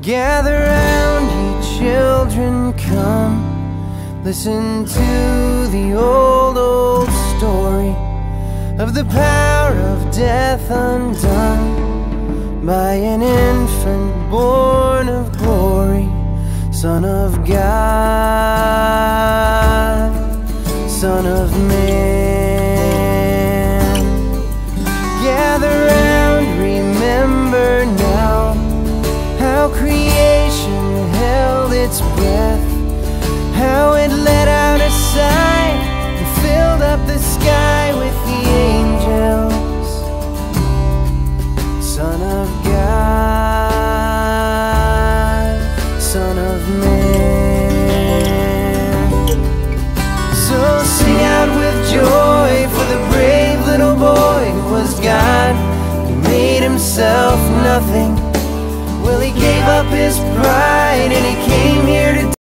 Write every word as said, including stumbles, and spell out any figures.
Gather round, ye children, come. Listen to the old, old story of the power of death undone by an infant born of glory, Son of God, Son of Man. Gather round, remember now how creation held its breath, how it let out a sigh and filled up the sky with the angels. Son of God, Son of Man. So sing out with joy for the brave little boy who was God, who made himself nothing. Well, he gave up his pride and he came here to